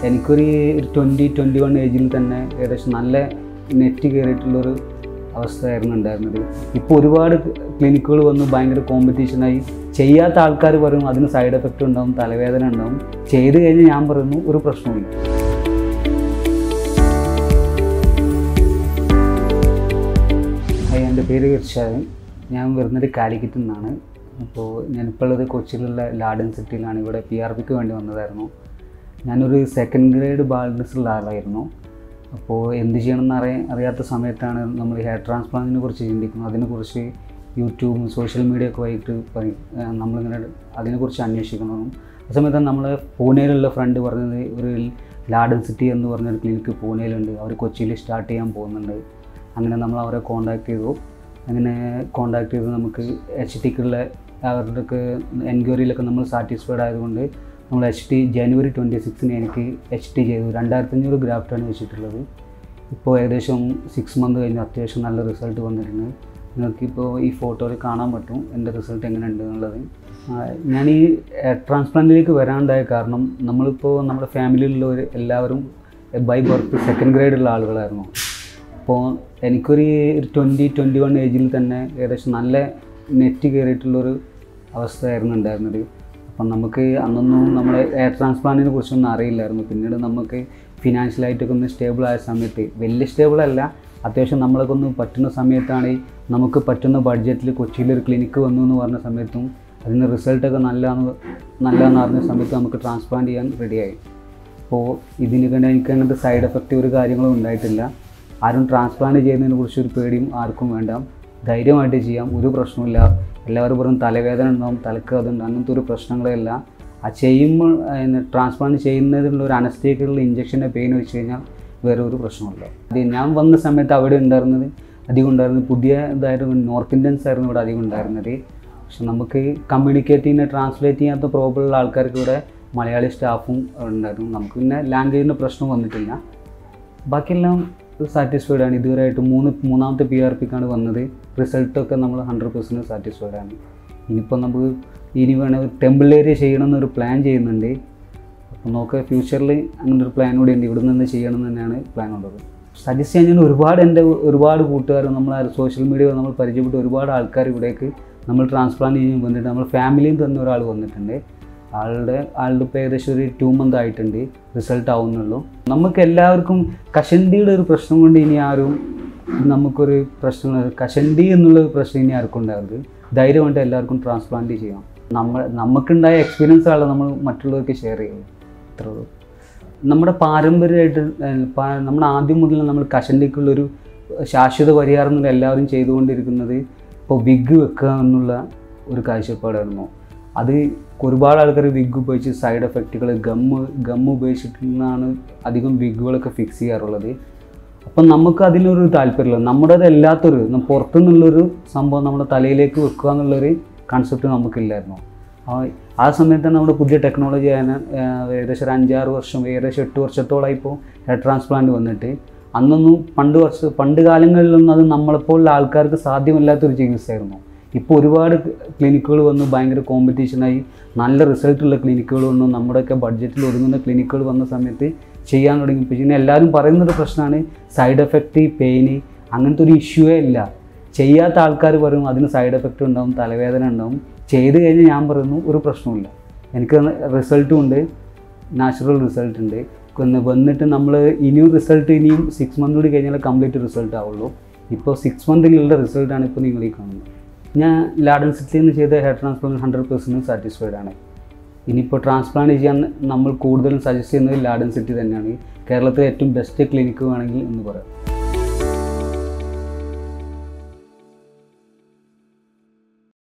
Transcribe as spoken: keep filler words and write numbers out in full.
എനിക്കൊരു twenty twenty one ഏജിൽ തന്നെ ഏകദേശം നല്ല നെറ്റ് കയറിയിട്ടുള്ളൊരു അവസ്ഥയായിരുന്നു ഉണ്ടായിരുന്നത്. ഇപ്പോൾ ഒരുപാട് ക്ലിനിക്കുകൾ വന്ന് ഭയങ്കര കോമ്പറ്റീഷനായി. ചെയ്യാത്ത ആൾക്കാർ പറയും അതിന് സൈഡ് എഫക്റ്റ് ഉണ്ടാവും, തലവേദന ഉണ്ടാവും. ചെയ്ത് കഴിഞ്ഞ് ഞാൻ പറയുന്നു ഒരു പ്രശ്നമില്ല. എൻ്റെ പേര് ഇർഷാദ്. ഞാൻ വരുന്നത് കാലിക്കറ്റിൽ നിന്നാണ്. അപ്പോൾ ഞാനിപ്പോൾ ഉള്ളത് കൊച്ചിയിലുള്ള ലാഡൻ സിറ്റിയിലാണ്. ഇവിടെ പി ആർ പിക്ക് വേണ്ടി വന്നതായിരുന്നു. ഞാനൊരു സെക്കൻഡ് ഗ്രേഡ് ബാൾഡ്നസ്സുള്ള ആളായിരുന്നു. അപ്പോൾ എന്ത് ചെയ്യണമെന്ന് അറിയാൻ അറിയാത്ത സമയത്താണ് നമ്മൾ ഹെയർ ട്രാൻസ്പ്ലാന്റിനെ കുറിച്ച് ചിന്തിക്കുന്നത്. അതിനെക്കുറിച്ച് യൂട്യൂബും സോഷ്യൽ മീഡിയ ഒക്കെ വൈകിട്ട് നമ്മളിങ്ങനെ അതിനെക്കുറിച്ച് അന്വേഷിക്കുന്നതും ആ സമയത്ത് നമ്മൾ പൂനെയിലുള്ള ഫ്രണ്ട് പറഞ്ഞത് ഒരു ലാഡൻ സിറ്റി എന്ന് പറഞ്ഞൊരു ക്ലിനിക്ക് പൂനെയിലുണ്ട്, അവർ കൊച്ചിയിൽ സ്റ്റാർട്ട് ചെയ്യാൻ പോകുന്നുണ്ട്. അങ്ങനെ നമ്മൾ അവരെ കോൺടാക്ട് ചെയ്തു. അങ്ങനെ കോൺടാക്ട് ചെയ്ത് നമുക്ക് എച്ച് ടിക്കുള്ള അവരുടെയൊക്കെ എൻക്വയറിയിലൊക്കെ നമ്മൾ സാറ്റിസ്ഫൈഡ് ആയതുകൊണ്ട് നമ്മൾ എച്ച് ടി ജനുവരി ട്വൻറ്റി സിക്സിന് എനിക്ക് എച്ച് ടി ചെയ്തു. രണ്ടായിരത്തഞ്ഞൂറ് ഗ്രാഫ്റ്റാണ് വെച്ചിട്ടുള്ളത്. ഇപ്പോൾ ഏകദേശം സിക്സ് മന്ത് കഴിഞ്ഞ് അത്യാവശ്യം നല്ല റിസൾട്ട് വന്നിട്ടുണ്ട്. നിങ്ങൾക്കിപ്പോൾ ഈ ഫോട്ടോയിൽ കാണാൻ പറ്റും എൻ്റെ റിസൾട്ട് എങ്ങനെ ഉണ്ട് എന്നുള്ളത്. ഞാൻ ഈ ട്രാൻസ്പ്ലാന്റിലേക്ക് വരാണ്ടായ കാരണം നമ്മളിപ്പോൾ നമ്മുടെ ഫാമിലിയിലുള്ളവർ എല്ലാവരും ബൈ ബർത്ത് സെക്കൻഡ് ഗ്രേഡുള്ള ആളുകളായിരുന്നു. അപ്പോൾ എനിക്കൊരു ട്വൻറ്റി ട്വൻറ്റി വൺ ഏജിൽ തന്നെ ഏകദേശം നല്ല നെറ്റ് കയറിയിട്ടുള്ളൊരു അവസ്ഥയായിരുന്നു ഉണ്ടായിരുന്നത്. അപ്പം നമുക്ക് അന്നൊന്നും നമ്മുടെ എയർ ട്രാൻസ്പ്ലാന്റിനെ കുറിച്ചൊന്നും അറിയില്ലായിരുന്നു. പിന്നീട് നമുക്ക് ഫിനാൻഷ്യലായിട്ടൊക്കെ ഒന്ന് സ്റ്റേബിൾ ആയ സമയത്ത്, വലിയ സ്റ്റേബിളല്ല, അത്യാവശ്യം നമ്മളൊക്കെ ഒന്ന് പറ്റുന്ന സമയത്താണ് നമുക്ക് പറ്റുന്ന ബഡ്ജറ്റിൽ കൊച്ചിയിലൊരു ക്ലിനിക്ക് വന്നു എന്ന് പറഞ്ഞ സമയത്തും അതിന് റിസൾട്ടൊക്കെ നല്ലതെന്ന് നല്ലതെന്ന് അറിഞ്ഞ സമയത്ത് നമുക്ക് ട്രാൻസ്പ്ലാന്റ് ചെയ്യാൻ റെഡിയായി. അപ്പോൾ ഇതിന് കണ്ട് എനിക്ക് അങ്ങനത്തെ സൈഡ് എഫക്റ്റ് ഒരു കാര്യങ്ങളും ഉണ്ടായിട്ടില്ല. ആരും ട്രാൻസ്പ്ലാന്റ് ചെയ്യുന്നതിനെ കുറിച്ച് ഒരു പേടിയും ആർക്കും വേണ്ട, ധൈര്യമായിട്ട് ചെയ്യാം, ഒരു പ്രശ്നമില്ല. എല്ലാവരും പറയും തലവേദന ഉണ്ടാവും, തലക്ക് അതുണ്ട്, അങ്ങനത്തെ ഒരു പ്രശ്നങ്ങളെയല്ല. ആ ചെയ്യുമ്പോൾ ട്രാൻസ്പ്ലാന്റ് ചെയ്യുന്നതിനുള്ള ഒരു അനസ്തേക്കുള്ള ഇഞ്ചക്ഷൻ്റെ പെയിൻ വെച്ച് കഴിഞ്ഞാൽ വേറെ ഒരു പ്രശ്നമില്ല. അത് ഞാൻ വന്ന സമയത്ത് അവിടെ ഉണ്ടായിരുന്നത് അധികം ഉണ്ടായിരുന്നത് പുതിയ ഇതായിരുന്നു, നോർത്ത് ഇന്ത്യൻസ് ആയിരുന്നു ഇവിടെ അധികം ഉണ്ടായിരുന്നത്. പക്ഷെ നമുക്ക് കമ്മ്യൂണിക്കേറ്റ് ചെയ്യുന്ന ട്രാൻസ്ലേറ്റ് ചെയ്യാത്ത പ്രോബ്ലമുള്ള ആൾക്കാർക്ക് ഇവിടെ മലയാളി സ്റ്റാഫും ഉണ്ടായിരുന്നു. നമുക്ക് പിന്നെ ലാംഗ്വേജിൻ്റെ പ്രശ്നം വന്നിട്ടില്ല. ബാക്കിയെല്ലാം സാറ്റിസ്ഫൈഡ് ആണ്. ഇതുവരെയായിട്ട് മൂന്ന് മൂന്നാമത്തെ പി ആർ പിക്കാണ് വന്നത്. റിസൾട്ടൊക്കെ നമ്മൾ ഹൺഡ്രഡ് പെർസെൻറ്റ് സാറ്റിസ്ഫൈഡ് ആണ്. ഇനിയിപ്പോൾ നമുക്ക് ഇനി വേണം ടെമ്പിൾ ഏരിയ ചെയ്യണമെന്നൊരു പ്ലാൻ ചെയ്യുന്നുണ്ട്. അപ്പോൾ നോക്കുക, ഫ്യൂച്ചറിൽ അങ്ങനെ ഒരു പ്ലാൻ കൂടി ഉണ്ട്. ഇവിടെ നിന്ന് ചെയ്യണം എന്ന് തന്നെയാണ് പ്ലാൻ ഉള്ളത്. സജസ്റ്റ് ചെയ്യാൻ ഒരുപാട് എൻ്റെ ഒരുപാട് കൂട്ടുകാരും നമ്മൾ സോഷ്യൽ മീഡിയ നമ്മൾ പരിചയപ്പെട്ട ഒരുപാട് ആൾക്കാർ ഇവിടേക്ക് നമ്മൾ ട്രാൻസ്പ്ലാന്റ് ചെയ്യാൻ വന്നിട്ട് നമ്മൾ ഫാമിലിയിൽ തന്നെ ഒരാൾ വന്നിട്ടുണ്ട്. ആളുടെ ആളുടെ ഇപ്പോൾ ഏകദേശം ഒരു ടു മന്ത് ആയിട്ടുണ്ട്, റിസൾട്ട് ആവുന്നുള്ളൂ. നമുക്ക് എല്ലാവർക്കും കഷണ്ടിയുടെ ഒരു പ്രശ്നം കൊണ്ട് ഇനി ആരും നമുക്കൊരു പ്രശ്നം കഷണ്ടി എന്നുള്ള പ്രശ്നം ഇനി ആർക്കും ഉണ്ടാകരുത്. ധൈര്യമായിട്ട് എല്ലാവർക്കും ട്രാൻസ്പ്ലാന്റ് ചെയ്യാം. നമ്മൾ നമുക്കുണ്ടായ എക്സ്പീരിയൻസ് ആണ് നമ്മൾ മറ്റുള്ളവർക്ക് ഷെയർ ചെയ്യുന്നത്. അത്രേ ഉള്ളൂ. നമ്മുടെ പാരമ്പര്യമായിട്ട് നമ്മൾ ആദ്യം മുതൽ നമ്മൾ കഷണ്ടിക്കുള്ളൊരു ശാശ്വത പരിഹാരം എന്നുള്ള എല്ലാവരും ചെയ്തുകൊണ്ടിരിക്കുന്നത് ഇപ്പോൾ വിഗ് വെക്കുക എന്നുള്ള ഒരു കാഴ്ചപ്പാടായിരുന്നു. അത് ഒരുപാട് ആൾക്കാർ വിഗ് ഉപയോഗിച്ച് സൈഡ് എഫക്റ്റുകൾ ഗമ്മ് ഗമ്മ് ഉപയോഗിച്ചിട്ടാണ് അധികം വിഗുകളൊക്കെ ഫിക്സ് ചെയ്യാറുള്ളത്. അപ്പം നമുക്ക് അതിനൊരു താല്പര്യമില്ല. നമ്മുടേതല്ലാത്തൊരു പുറത്തുനിന്നുള്ളൊരു സംഭവം നമ്മുടെ തലയിലേക്ക് വെക്കുക എന്നുള്ളൊരു കൺസെപ്റ്റ് നമുക്കില്ലായിരുന്നു. ആ സമയത്ത് നമ്മുടെ പുതിയ ടെക്നോളജി ആയ ഏകദേശം ഒരു അഞ്ചാറ് വർഷം ഏകദേശം എട്ട് വർഷത്തോളം ഇപ്പോൾ ഹെയർ ട്രാൻസ്പ്ലാന്റ് വന്നിട്ട്, അന്നൊന്നും പണ്ട് വർഷ പണ്ട് കാലങ്ങളിലൊന്നും അത് നമ്മളെപ്പോലുള്ള ആൾക്കാർക്ക് സാധ്യമല്ലാത്തൊരു ചികിത്സയായിരുന്നു. ഇപ്പോൾ ഒരുപാട് ക്ലിനിക്കുകൾ വന്ന് ഭയങ്കര കോമ്പറ്റീഷനായി നല്ല റിസൾട്ടുള്ള ക്ലിനിക്കുകൾ വന്നു. നമ്മുടെയൊക്കെ ബഡ്ജറ്റിൽ ഒതുങ്ങുന്ന ക്ലിനിക്കുകൾ വന്ന സമയത്ത് ചെയ്യാൻ തുടങ്ങി. പിന്നെ എല്ലാവരും പറയുന്നൊരു പ്രശ്നമാണ് സൈഡ് എഫക്റ്റ്, പെയിന്, അങ്ങനത്തെ ഒരു ഇഷ്യൂവേ ഇല്ല. ചെയ്യാത്ത ആൾക്കാർ പറയും അതിന് സൈഡ് എഫക്റ്റ് ഉണ്ടാവും, തലവേദന ഉണ്ടാവും. ചെയ്ത് കഴിഞ്ഞ് ഞാൻ പറയുന്നു ഒരു പ്രശ്നമില്ല. എനിക്ക് റിസൾട്ടും ഉണ്ട്, നാച്ചുറൽ റിസൾട്ട് ഉണ്ട്. വന്നിട്ട് നമ്മൾ ഇനിയും റിസൾട്ട് ഇനിയും സിക്സ് മന്ത് കൂടി കഴിഞ്ഞാൽ കംപ്ലീറ്റ് റിസൾട്ട് ആവുള്ളൂ. ഇപ്പോൾ സിക്സ് മന്തിലുള്ള റിസൾട്ടാണ് ഇപ്പോൾ നിങ്ങൾ ഈ കാണുന്നത്. ഞാൻ ലാഡൻ സിറ്റിയിൽ നിന്ന് ചെയ്ത hair transplant hundred percent satisfied ആണ്. ഇനിയിപ്പോൾ ട്രാൻസ്പ്ലാന്റ് ചെയ്യാൻ നമ്മൾ കൂടുതലും സജസ്റ്റ് ചെയ്യുന്നത് ലാഡൻ സിറ്റി തന്നെയാണ്. കേരളത്തിലെ ഏറ്റവും ബെസ്റ്റ് ക്ലിനിക്ക് വേണമെങ്കിൽ എന്ന് പറയാം.